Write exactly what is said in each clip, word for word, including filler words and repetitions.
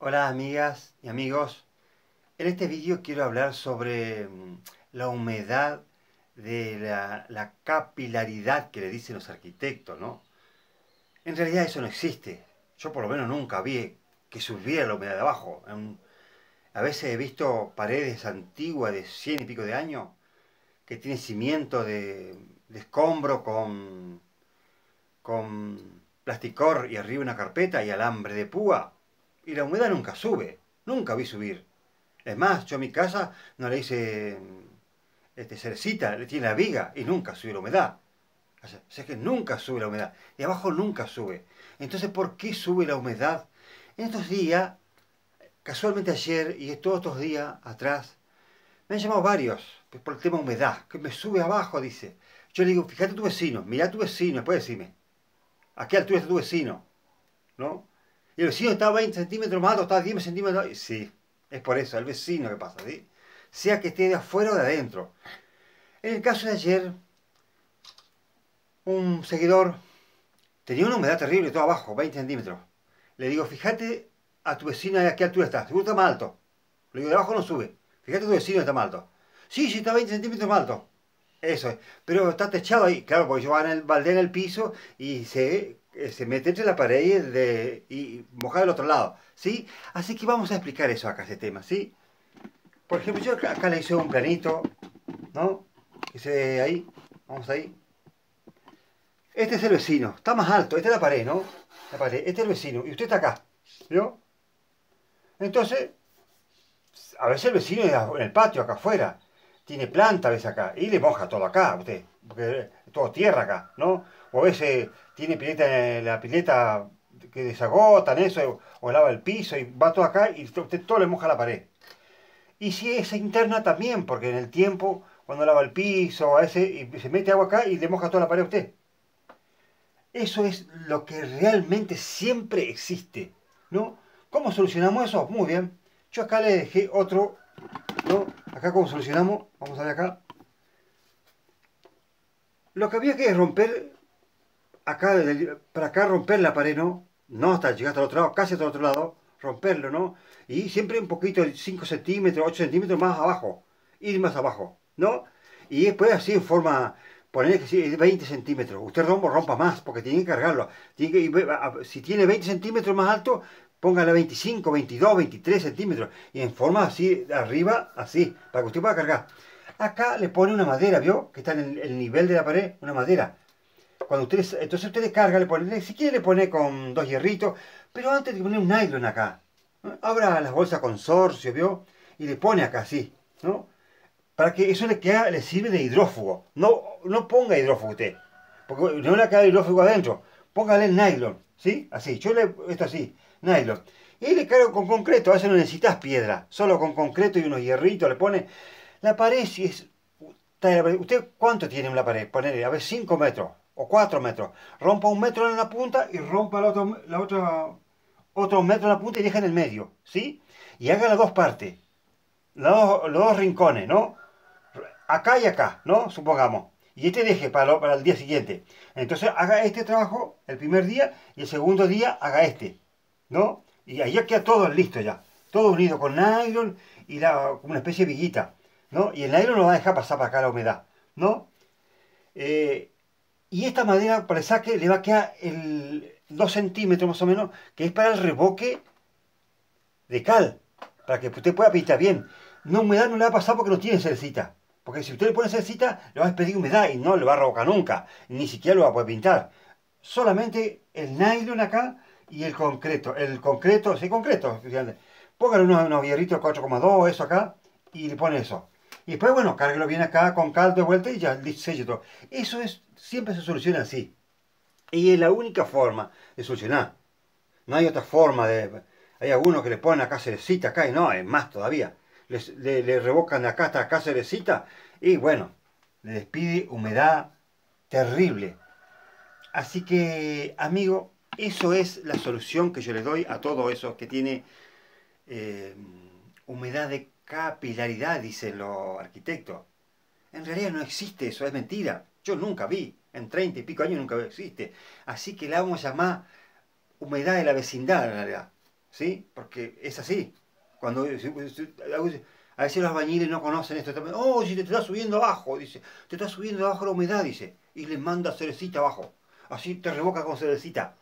Hola amigas y amigos, en este vídeo quiero hablar sobre mm, la humedad de la, la capilaridad que le dicen los arquitectos, ¿no? En realidad eso no existe. Yo por lo menos nunca vi que subiera la humedad de abajo. En- a veces he visto paredes antiguas de cien y pico de años que tienen cimiento de, de escombro con, con plasticor y arriba una carpeta y alambre de púa. Y la humedad nunca sube, nunca vi subir. Es más, yo a mi casa no le hice este, cerecita, le tiene la viga y nunca sube la humedad. O sea, o sea que nunca sube la humedad. Y abajo nunca sube. Entonces, ¿por qué sube la humedad? En estos días, casualmente ayer y todos estos días atrás, me han llamado varios pues, por el tema humedad, que me sube abajo, dice. Yo le digo, fíjate tu vecino, mira tu vecino, después decime, ¿a qué altura está tu vecino? ¿No? Y el vecino está a veinte centímetros más alto, está a diez centímetros. Y sí, es por eso, el vecino que pasa, ¿sí? Sea que esté de afuera o de adentro. En el caso de ayer, un seguidor tenía una humedad terrible, todo abajo, veinte centímetros. Le digo, fíjate a tu vecino a qué altura está, seguro está más alto. Le digo, de abajo no sube. Fíjate a tu vecino está más alto. Sí, sí, está veinte centímetros más alto. Eso es. Pero está techado ahí, claro, porque yo van el balde en el piso y se, eh, se mete entre la pared y, el de, y moja del otro lado. ¿Sí? Así que vamos a explicar eso acá, ese tema, ¿sí? Por ejemplo, yo acá, acá le hice un planito, ¿no? Que se ve ahí. Vamos ahí. Este es el vecino, está más alto, esta es la pared, ¿no? La pared, este es el vecino, y usted está acá, ¿vio? Entonces, a veces el vecino en el patio, acá afuera, tiene planta a veces acá, y le moja todo acá, usted, porque es todo tierra acá, ¿no? O a veces tiene pileta, la pileta que desagotan eso, o lava el piso, y va todo acá, y usted todo le moja la pared. Y si es interna también, porque en el tiempo, cuando lava el piso, a veces, y se mete agua acá y le moja toda la pared a usted. Eso es lo que realmente siempre existe, ¿no? ¿Cómo solucionamos eso? Muy bien. Yo acá le dejé otro, ¿no? Acá cómo solucionamos, vamos a ver acá. Lo que había que romper, acá, para acá romper la pared, ¿no? No hasta llegar hasta el otro lado, casi hasta el otro lado, romperlo, ¿no? Y siempre un poquito, cinco centímetros, ocho centímetros más abajo, ir más abajo, ¿no? Y después así en forma, poner que sí, veinte centímetros. Usted rompa, rompa más, porque tiene que cargarlo. Tiene que, si tiene veinte centímetros más alto, póngale veinticinco, veintidós, veintitrés centímetros. Y en forma así, de arriba, así, para que usted pueda cargar. Acá le pone una madera, ¿vio? Que está en el, el nivel de la pared, una madera. Cuando usted, entonces usted le carga, le pone, si quiere le pone con dos hierritos, pero antes de poner un nylon acá. ¿No? Abra las bolsas consorcio, ¿vio? Y le pone acá así, ¿no? Para que eso le, queda, le sirve de hidrófugo. No, no ponga hidrófugo usted, porque no le queda hidrófugo adentro. Póngale el nylon, ¿sí? Así, yo le, esto así, nylon. Y le cargo con concreto, a veces no necesitas piedra, solo con concreto y unos hierritos le pone. La pared, si es, ¿usted cuánto tiene una pared? Ponele, a ver, cinco metros o cuatro metros. Rompa un metro en la punta y rompa la otro, la otra, otro metro en la punta y deja en el medio, ¿sí? Y haga las dos partes, los dos, los dos rincones, ¿no? Acá y acá, ¿no? Supongamos. Y este deje para, lo- para el día siguiente. Entonces haga este trabajo el primer día y el segundo día haga este, ¿no? Y ahí ya queda todo listo ya. Todo unido con nylon y la, como una especie de viguita, ¿no? Y el nylon no va a dejar pasar para acá la humedad, ¿no? Eh, y esta madera para el saque le va a quedar el dos centímetros más o menos, que es para el reboque de cal, para que usted pueda pintar bien. No, humedad no le va a pasar porque no tiene cerecita. Porque si usted le pone cerecita, le va a despedir humedad y no le va a revocar nunca. Ni siquiera lo va a poder pintar. Solamente el nylon acá y el concreto. El concreto, sí, concreto. Póngale unos, unos hierritos cuatro coma dos, eso acá, y le pone eso. Y después, bueno, cárguelo bien acá con cal de vuelta y ya, sello todo. Eso es, siempre se soluciona así. Y es la única forma de solucionar. No hay otra forma de... Hay algunos que le ponen acá cerecita, acá y no, es más todavía. Les- le, le revocan de acá hasta acá cerecita y bueno, le despide humedad terrible. Así que, amigo, eso es la solución que yo le doy a todo eso que tiene eh, humedad de capilaridad, dicen los arquitectos. En realidad no existe eso, es mentira. Yo nunca vi, en treinta y pico años nunca existe. Así que la vamos a llamar humedad de la vecindad, en realidad. ¿sí? Porque es así. Cuando a veces los albañiles no conocen esto también. Oh, si te está subiendo abajo, dice. Te está subiendo abajo la humedad, dice. Y le manda cerecita abajo. Así te revoca con cerecita.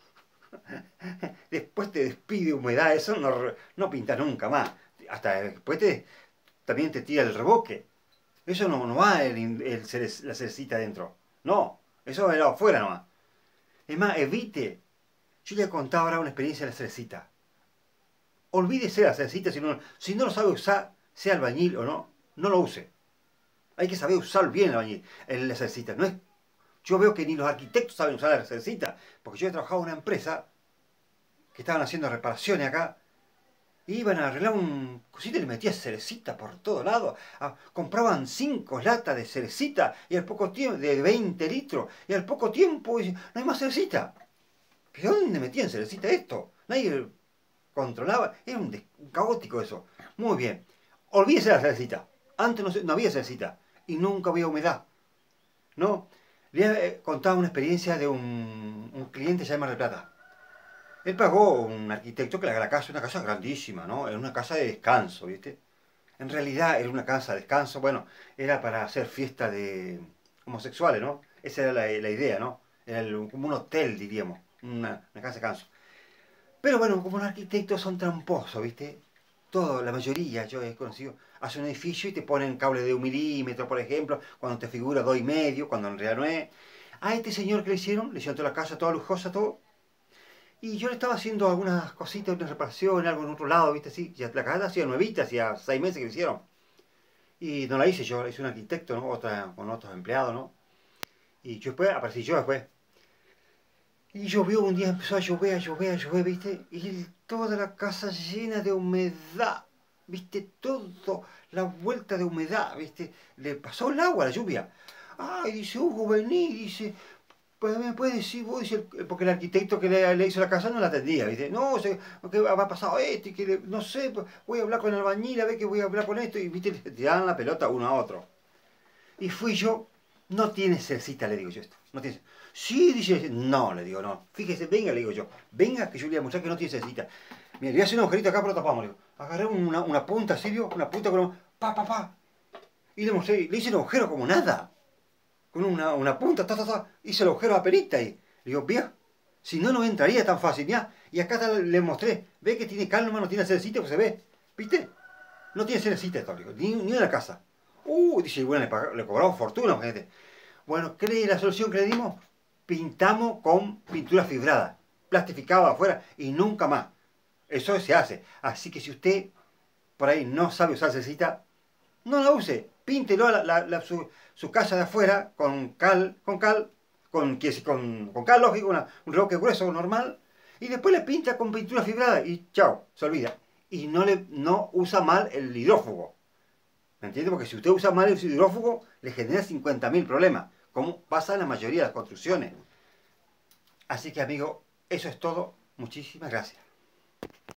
Después te despide humedad, eso no, no pinta nunca más. Hasta después te, también te tira el reboque. Eso no, no va el, el cerec- la cerecita adentro. No, eso va afuera nomás. Es más, evite. Yo le he contado ahora una experiencia de la cerecita. Olvídese de la cerecita si no, si no lo sabe usar, sea albañil o no, no lo use. Hay que saber usar bien el albañil, la cerecita. No es, yo veo que ni los arquitectos saben usar la cerecita, porque yo he trabajado en una empresa que estaban haciendo reparaciones acá, y iban a arreglar un cosito y le metían cerecita por todos lados. Ah, compraban cinco latas de cerecita y al poco tiempo, de veinte litros, y al poco tiempo, no hay más cerecita. ¿Pero dónde metían cerecita esto? Nadie controlaba, era un, un caótico eso. Muy bien, olvídese de la cerecita. Antes no, no había cerecita y nunca había humedad. ¿No? Le he contado una experiencia de un, un cliente allá de Mar del Plata. Él pagó un arquitecto que le haga la casa, una casa grandísima, ¿no? Era una casa de descanso, ¿viste? En realidad era una casa de descanso, bueno, era para hacer fiesta de homosexuales, ¿no? Esa era la, la idea, ¿no? Era el- como un hotel, diríamos, una, una casa de descanso. Pero bueno, como los arquitectos son tramposos, ¿viste? Todo, la mayoría, yo he conocido, hace un edificio y te ponen cable de un milímetro, por ejemplo, cuando te figura dos y medio, cuando en realidad no es. A este señor que le hicieron, le hicieron toda la casa, toda lujosa, todo. Y yo le estaba haciendo algunas cositas, una reparación, algo en otro lado, ¿viste? Así, ya la casa hacía nuevita, hacía seis meses que le hicieron. Y no la hice yo, la hice un arquitecto, ¿no? Otra, con otros empleados, ¿no? Y yo después, aparecí yo después. Y llovió un día, empezó a llover, a llover, a llover, ¿viste? Y toda la casa llena de humedad, ¿viste? Todo, la vuelta de humedad, ¿viste? Le pasó el agua, la lluvia. Ay, dice, Hugo, vení, dice, pues me puedes decir vos, dice, el- porque el arquitecto que le, le hizo la casa no la atendía, ¿viste? No, sé, que ha pasado esto, y que le- no sé, pues, voy a hablar con el albañil, a ver que voy a hablar con esto, y, ¿viste? Le tiraban la pelota uno a otro. Y fui yo, no tiene cercita, le digo yo esto. No tiene. Sí, dice, no, le digo, no. Fíjese, venga, le digo yo. Venga, que yo le voy a mostrar que no tiene cercita. Mira, le voy a hacer un agujerito acá, pero tapamos, le digo. Agarré una, una punta, ¿sí vio? Una punta con pa, pa, pa. Y le mostré, le hice el agujero como nada. Con una, una punta, ta, ta, ta. Hice el agujero a perita y le digo, vea, si no, no entraría tan fácil, ya. Y acá está, le mostré, ve que tiene calma, no tiene cercita, pues se ve. ¿Viste? No tiene cercita esto, le digo, ni, ni una casa. Uh, dice, bueno, le, pagó- le cobramos fortuna, gente. Bueno, ¿qué es la solución que le dimos? Pintamos con pintura fibrada, plastificado afuera y nunca más. Eso se hace. Así que si usted por ahí no sabe usar cecita, no la use. Píntelo la, la- la- su, su casa de afuera con cal, con cal, con, que es- con, con cal, lógico, una- un revoque grueso normal. Y después le pinta con pintura fibrada y chao, se olvida. Y no, le, no usa mal el hidrófugo. ¿Me entiende? Porque si usted usa mal el hidrófugo, le genera cincuenta mil problemas, como pasa en la mayoría de las construcciones. Así que, amigo, eso es todo. Muchísimas gracias.